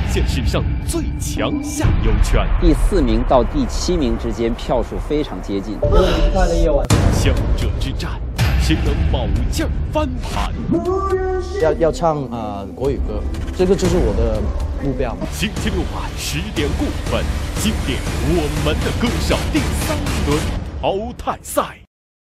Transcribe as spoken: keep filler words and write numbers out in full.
现史上最强下游拳。 第四名到第七名之间票数非常接近。 愉快的夜晚， 强者之战，谁能卯劲儿翻盘？ 要要唱啊、呃、国语歌，这个就是我的目标。 星期六晚十点过分，经典我们的歌手第三轮淘汰赛。